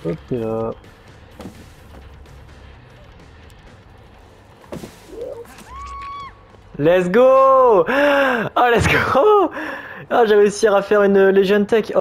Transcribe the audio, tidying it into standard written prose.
Ok là. Let's go! Oh, let's go! Ah, j'ai réussi à faire une Legion Tech.